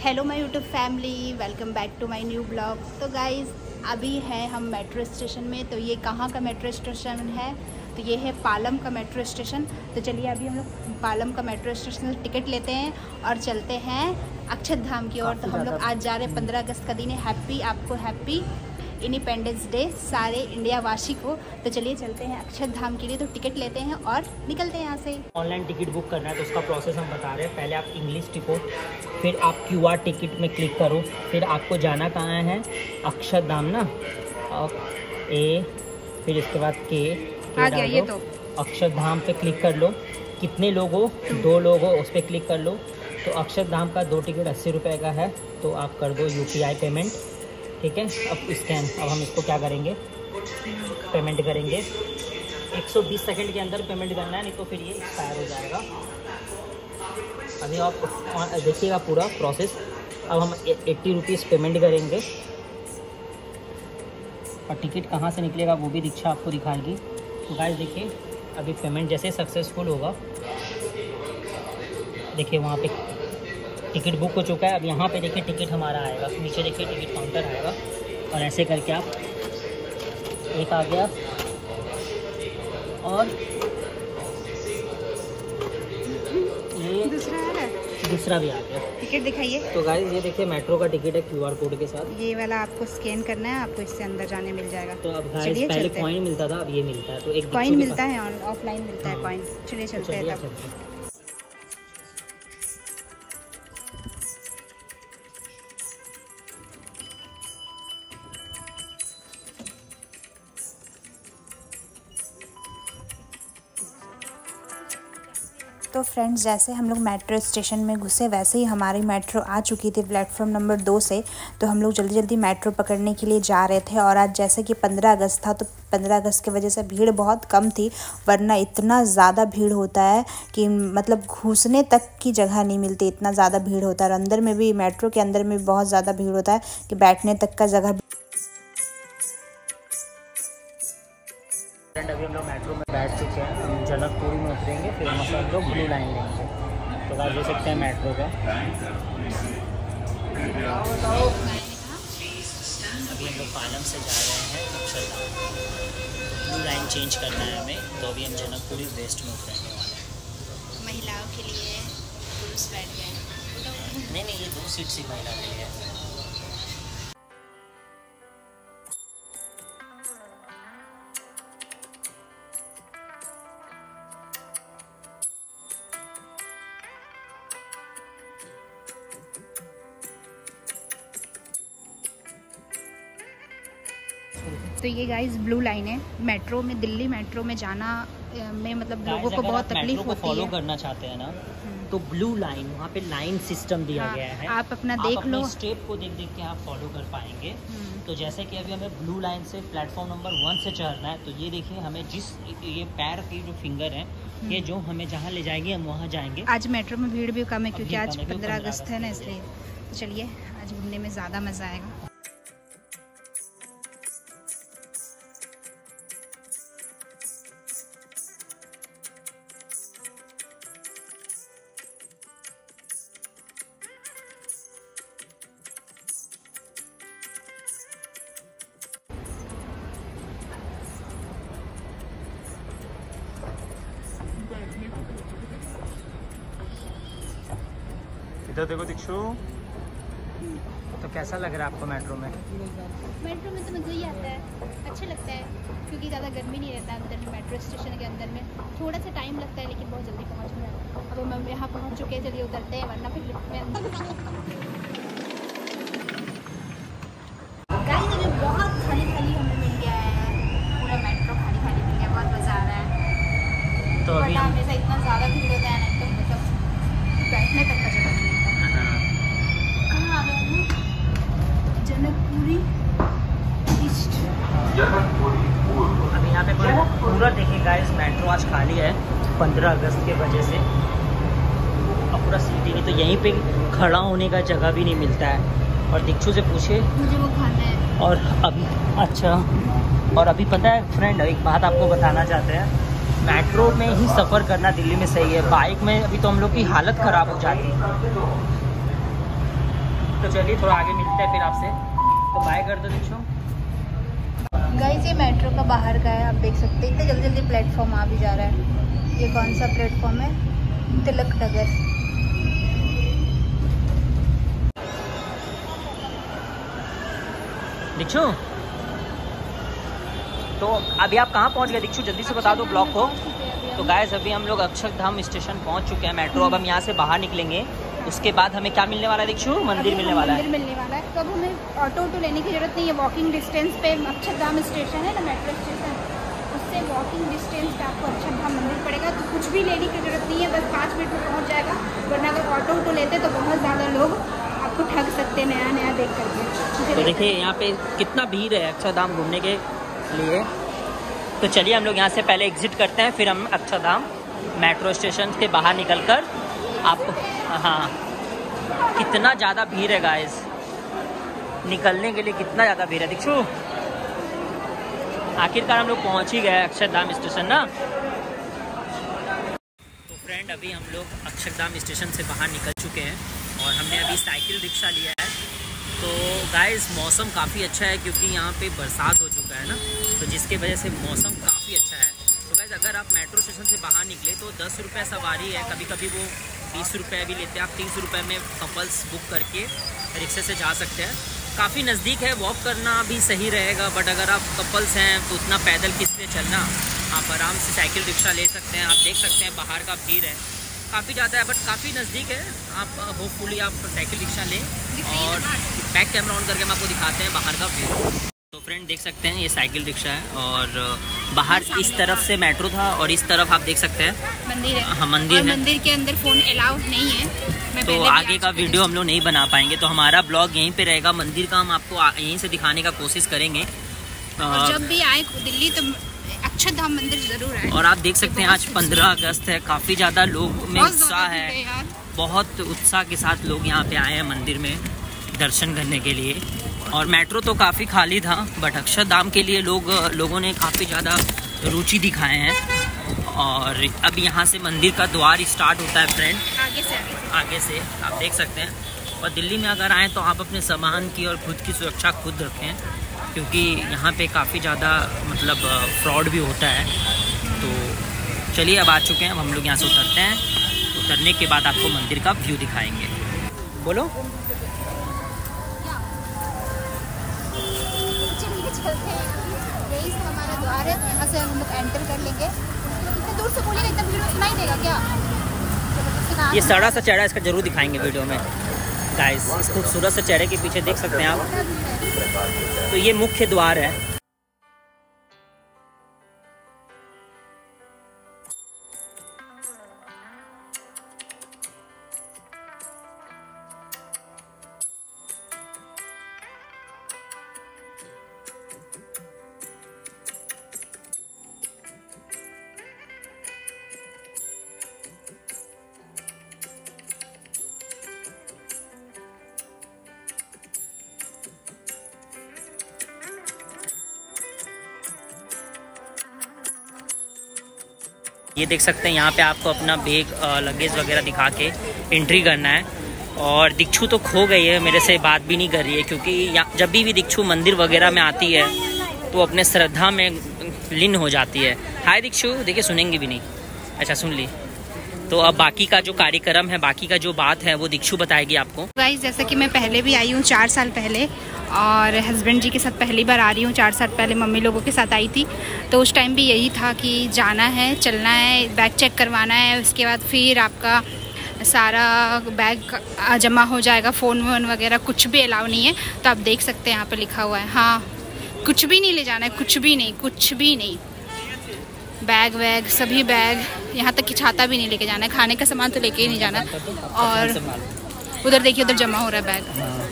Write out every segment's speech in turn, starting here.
Hello my YouTube family, welcome back to my new blog. तो guys अभी है हम मेट्रो स्टेशन में। तो ये कहाँ का मेट्रो स्टेशन है? तो ये है पालम का मेट्रो स्टेशन। तो चलिए अभी हम लोग पालम का मेट्रो स्टेशन से टिकट लेते हैं और चलते हैं अक्षरधाम की ओर। तो हम लोग आज जा रहे हैं, 15 अगस्त का दिन है। आपको हैप्पी इंडिपेंडेंस डे सारे इंडिया वासी को। तो चलिए चलते हैं अक्षरधाम के लिए। तो टिकट लेते हैं और निकलते हैं यहाँ से। ऑनलाइन टिकट बुक करना है तो उसका प्रोसेस हम बता रहे हैं। पहले आप इंग्लिश टिको, फिर आप QR टिकट में क्लिक करो, फिर आपको जाना कहाँ है, अक्षरधाम ना, फिर इसके बाद के आ गया ये। तो अक्षरधाम पे क्लिक कर लो। कितने लोग हो? 2 लोग हो, उस पर क्लिक कर लो। तो अक्षरधाम का 2 टिकट 80 रुपये का है, तो आप कर दो UPI पेमेंट। ठीक है, अब स्कैन। अब हम इसको क्या करेंगे, पेमेंट करेंगे। 120 सेकंड के अंदर पेमेंट करना है, नहीं तो फिर ये एक्सपायर हो जाएगा। अभी आप देखिएगा पूरा प्रोसेस। अब हम 80 रुपीज़ पेमेंट करेंगे और टिकट कहाँ से निकलेगा वो भी रिक्शा आपको दिखाएगी। तो गाइस देखिए, अभी पेमेंट जैसे सक्सेसफुल होगा, देखिए वहाँ पे टिकट बुक हो चुका है। अब यहाँ पे देखिए टिकट हमारा आएगा, नीचे देखिए टिकट काउंटर आएगा और ऐसे करके आप एक आ गया और ये दूसरा भी आ गया। टिकट दिखाइए। तो गाइस ये देखिए मेट्रो का टिकट है QR कोड के साथ। ये वाला आपको स्कैन करना है, आपको इससे अंदर जाने मिल जाएगा। तो अब गाइस पहले कॉइन मिलता था, अब ये मिलता है। तो एक कॉइन मिलता है, ऑफलाइन मिलता है कॉइन। चलिए चलते हैं तब। तो फ्रेंड्स, जैसे हम लोग मेट्रो स्टेशन में घुसे वैसे ही हमारी मेट्रो आ चुकी थी प्लेटफॉर्म नंबर 2 से। तो हम लोग जल्दी जल्दी मेट्रो पकड़ने के लिए जा रहे थे। और आज जैसे कि 15 अगस्त था, तो 15 अगस्त की वजह से भीड़ बहुत कम थी, वरना इतना ज़्यादा भीड़ होता है कि मतलब घुसने तक की जगह नहीं मिलती, इतना ज़्यादा भीड़ होता है। और अंदर में भी, मेट्रो के अंदर में भी बहुत ज़्यादा भीड़ होता है कि बैठने तक का जगह। अभी हम लोग मेट्रो में बैठ चुके हैं, हम जनकपुरी में उतरेंगे, फिर हम लोग ब्लू लाइन लेंगे। तो आप देख सकते हैं मेट्रो का। अभी हम लोग पालम से जा रहे हैं अक्षरधाम। ब्लू लाइन चेंज करना है हमें, तो अभी हम जनकपुरी वेस्ट में उतरेंगे वाले हैं। महिलाओं के लिए पुरुष बैठ गए। नहीं, ये 2 सीट सी महिला के लिए है। तो ये गाइस ब्लू लाइन है मेट्रो में। दिल्ली मेट्रो में जाना में मतलब लोगों को बहुत तकलीफ होती है। फॉलो करना चाहते हैं ना, तो ब्लू लाइन, वहाँ पे लाइन सिस्टम दिया गया है। आप अपना देख लो, स्टेप को देख के आप फॉलो कर पाएंगे। तो जैसे कि अभी हमें ब्लू लाइन से प्लेटफॉर्म नंबर 1 से चढ़ना है, तो ये देखिए हमें ये पैर की जो फिंगर है, ये जो हमें जहाँ ले जाएंगे हम वहाँ जाएंगे। आज मेट्रो में भीड़ भी कम है क्योंकि आज 15 अगस्त है ना, इसलिए। तो चलिए आज घूमने में ज़्यादा मज़ा आएगा। इधर देखो दीक्षु। तो कैसा लग रहा है आपको मेट्रो में? मेट्रो में तो मज़ा ही आता है, अच्छा लगता है क्योंकि ज़्यादा गर्मी नहीं रहता अंदर में। मेट्रो स्टेशन के अंदर में थोड़ा सा टाइम लगता है, लेकिन बहुत जल्दी पहुँच जाता है। अब हम यहाँ पहुँच चुके हैं, चलिए उतरते हैं, वरना फिर लिफ्ट में अंदर। गाइस अभी बहुत खाली खाली हमें मिल गया है, पूरा मेट्रो खाली खाली मिल गया, बहुत मज़ा आ रहा है। तो अभी हमेशा इतना ज़्यादा भीड़ होता है ना, तो मतलब बैठने तक का जगह नहीं मिलता। कहाँ आ गए हम? जनकपुरी ईस्ट। अभी यहाँ पे पूरा देखिए गाइस, मेट्रो आज खाली है 15 अगस्त के वजह से। अब पूरा सीट ही नहीं, तो यहीं पे खड़ा होने का जगह भी नहीं मिलता है। और दीक्षु से पूछे, मुझे वो खाना है। और अभी अच्छा, और अभी पता है फ्रेंड, एक बात आपको बताना चाहते हैं, मेट्रो में ही सफ़र करना दिल्ली में सही है। बाइक में अभी तो हम लोग की हालत ख़राब हो जाती है। तो चलिए थोड़ा आगे मिलते हैं फिर आपसे, तो बाय कर दो दीक्षु। गाइस ये मेट्रो का बाहर का है, आप देख सकते हैं इतने जल्दी जल्दी प्लेटफॉर्म आ भी जा रहा है। ये कौन सा प्लेटफॉर्म है? तिलक नगर। दीक्षु तो अभी आप कहाँ पहुँच गए दीक्षु, जल्दी से बता दो ब्लॉग को। तो गाइस अभी हम लोग अक्षरधाम स्टेशन पहुँच चुके हैं मेट्रो। अब हम यहाँ से बाहर निकलेंगे, उसके बाद हमें क्या मिलने वाला है दीक्षु? मंदिर मिलने वाला है। मंदिर मिलने वाला है। तो अब हमें ऑटो लेने की जरूरत नहीं है, वॉकिंग डिस्टेंस पे अक्षरधाम स्टेशन है ना, मेट्रो स्टेशन, उससे वॉकिंग डिस्टेंस पे आपको अक्षरधाम मंदिर पड़ेगा। तो कुछ भी लेने की जरूरत नहीं है, बस 5 मिनट में पहुँच जाएगा। वरना अगर ऑटो लेते तो बहुत ज़्यादा लोग आपको ठग सकते हैं नया नया देख करके। तो देखिए यहाँ पे कितना भीड़ है अक्षरधाम घूमने के लिए। तो चलिए हम लोग यहाँ से पहले एग्जिट करते हैं, फिर हम अक्षरधाम मेट्रो स्टेशन के बाहर निकलकर आपको, हाँ कितना ज़्यादा भीड़ है गाइस, निकलने के लिए कितना ज़्यादा भीड़ है दीक्षु। आखिरकार हम लोग पहुँच ही गए अक्षरधाम स्टेशन ना। तो फ्रेंड अभी हम लोग अक्षरधाम स्टेशन से बाहर निकल चुके हैं और हमने अभी साइकिल रिक्शा लिया है। तो गाइस मौसम काफ़ी अच्छा है क्योंकि यहाँ पे बरसात हो चुका है ना, तो जिसके वजह से मौसम काफ़ी अच्छा है। तो गाइस अगर आप मेट्रो स्टेशन से बाहर निकले तो 10 रुपये सवारी है, कभी कभी वो 20 रुपये भी लेते हैं। आप 30 रुपये में कपल्स बुक करके रिक्शे से जा सकते हैं। काफ़ी नज़दीक है, वॉक करना भी सही रहेगा, बट अगर आप कपल्स हैं तो उतना पैदल किस लिए चलना, आप आराम से साइकिल रिक्शा ले सकते हैं। आप देख सकते हैं बाहर का भीड़ है काफ़ी ज़्यादा है, बट काफ़ी नज़दीक है। आप होपफुली आप साइकिल रिक्शा लें और बैक कैमरा ऑन करके हम आपको दिखाते हैं बाहर का व्यू। तो फ्रेंड देख सकते हैं ये साइकिल रिक्शा है और बाहर इस तरफ से मेट्रो था और इस तरफ आप देख सकते हैं मंदिर है। हाँ मंदिर है। मंदिर के अंदर फ़ोन अलाउड नहीं है। तो आगे का वीडियो हम लोग नहीं बना पाएंगे, तो हमारा ब्लॉग यहीं पे रहेगा। मंदिर का हम आपको यहीं से दिखाने का कोशिश करेंगे। और जब भी आए दिल्ली तो अक्षरधाम मंदिर जरूर आए। और आप देख सकते हैं आज 15 अगस्त है, काफ़ी ज़्यादा लोग में उत्साह है, बहुत उत्साह के साथ लोग यहाँ पे आए हैं मंदिर में दर्शन करने के लिए। और मेट्रो तो काफ़ी खाली था, बट अक्षरधाम के लिए लोगों ने काफ़ी ज़्यादा रुचि दिखाए हैं। और अब यहाँ से मंदिर का द्वार स्टार्ट होता है फ्रेंड, आगे से आप देख सकते हैं। और दिल्ली में अगर आएँ तो आप अपने सामान की और खुद की सुरक्षा खुद रखें, क्योंकि यहाँ पे काफ़ी ज़्यादा मतलब फ्रॉड भी होता है। तो चलिए अब आ चुके हैं, अब हम लोग यहाँ से उतरते हैं। उतरने के बाद आपको मंदिर का व्यू दिखाएंगे। बोलो यही हमारा द्वार है, यहाँ से हम लोग एंटर कर लेंगे। इतने दूर से बोलेगा, इतना वीडियो सुनाई देगा क्या? ये सड़ा सा चेहरा इसका जरूर दिखाएंगे वीडियो में गाइस। इस खूबसूरत से चेहरे के पीछे देख सकते हैं आप, तो ये मुख्य द्वार है। ये देख सकते हैं यहाँ पे आपको अपना बैग लगेज वगैरह दिखा के एंट्री करना है। और दीक्षु तो खो गई है, मेरे से बात भी नहीं कर रही है, क्योंकि जब भी दीक्षु मंदिर वगैरह में आती है तो अपने श्रद्धा में लीन हो जाती है। हाय दीक्षु, देखिए सुनेंगी भी नहीं। अच्छा सुन ली। तो अब बाकी का जो कार्यक्रम है, बाकी का जो बात है वो दीक्षु बताएगी आपको। गाइस जैसे कि मैं पहले भी आई हूँ 4 साल पहले, और हस्बैंड जी के साथ पहली बार आ रही हूँ। 4 साल पहले मम्मी लोगों के साथ आई थी, तो उस टाइम भी यही था कि जाना है, चलना है, बैग चेक करवाना है, उसके बाद फिर आपका सारा बैग जमा हो जाएगा। फ़ोन वोन वगैरह कुछ भी अलाउ नहीं है। तो आप देख सकते हैं यहाँ पे लिखा हुआ है, हाँ कुछ भी नहीं ले जाना है, कुछ भी नहीं, कुछ भी नहीं। बैग वैग सभी बैग, यहाँ तक कि छाता भी नहीं लेके जाना है, खाने का सामान तो लेके ही नहीं जाना। और उधर देखिए, उधर जमा हो रहा है बैग।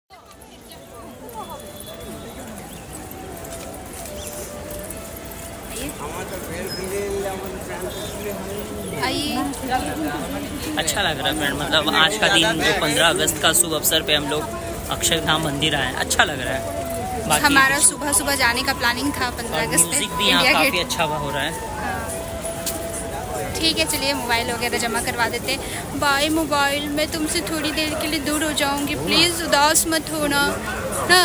अच्छा लग रहा है फ्रेंड, मतलब आज का दिन जो 15 अगस्त का शुभ अवसर पे हम लोग अक्षरधाम मंदिर आए, अच्छा लग रहा है। हमारा सुबह सुबह जाने का प्लानिंग था 15 अगस्त पे। म्यूजिक भी यहाँ काफ़ी अच्छा हो रहा है। ठीक है चलिए मोबाइल वगैरह जमा करवा देते हैं। बाय मोबाइल, मैं तुमसे थोड़ी देर के लिए दूर हो जाऊंगी, प्लीज़ उदास मत होना ना।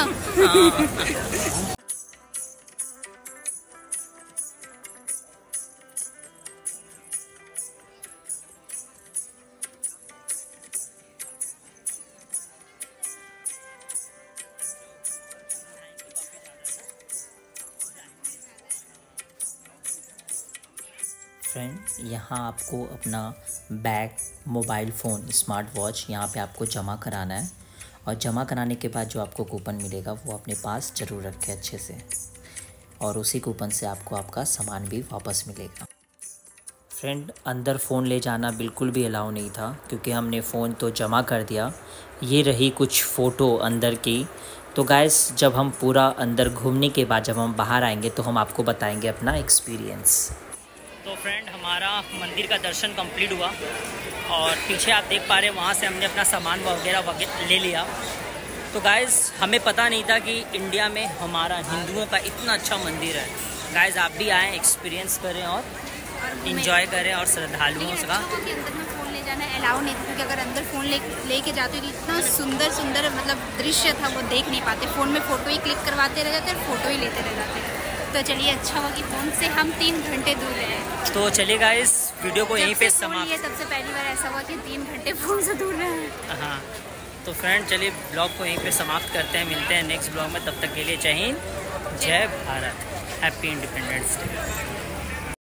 फ्रेंड, यहाँ आपको अपना bag, mobile phone, smart watch यहाँ पे आपको जमा कराना है और जमा कराने के बाद जो आपको कूपन मिलेगा वो अपने पास ज़रूर रखें अच्छे से, और उसी कूपन से आपको आपका सामान भी वापस मिलेगा। फ्रेंड, अंदर फ़ोन ले जाना बिल्कुल भी अलाउ नहीं था क्योंकि हमने फ़ोन तो जमा कर दिया। ये रही कुछ फ़ोटो अंदर की। तो गाइस, जब हम पूरा अंदर घूमने के बाद जब हम बाहर आएंगे तो हम आपको बताएंगे अपना एक्सपीरियंस। तो फ्रेंड, हमारा मंदिर का दर्शन कंप्लीट हुआ और पीछे आप देख पा रहे हैं वहाँ से हमने अपना सामान वगैरह ले लिया। तो गाइस, हमें पता नहीं था कि इंडिया में हमारा हिंदुओं का इतना अच्छा मंदिर है। गाइस, आप भी आएँ, एक्सपीरियंस करें और इंजॉय करें। और श्रद्धालुओं का अंदर में फ़ोन ले जाना अलाउ नहीं था, क्योंकि अगर अंदर फ़ोन लेके जाते तो इतना सुंदर मतलब दृश्य था वो देख नहीं पाते। फ़ोन में फ़ोटो ही क्लिक करवाते रह जाते और फ़ोटो ही लेते रह जाते। तो चलिए, अच्छा हुआ कि फ़ोन से हम 3 घंटे दूर रहे। तो चलिएगा, इस वीडियो को यहीं पे समाप्त। तब से पहली बार ऐसा हुआ कि 3 घंटे फ़ोन से दूर रहे। हाँ, तो फ्रेंड चलिए ब्लॉग को यहीं पे समाप्त करते हैं। मिलते हैं नेक्स्ट ब्लॉग में, तब तक के लिए जय हिंद, जय भारत, हैप्पी इंडिपेंडेंस डे।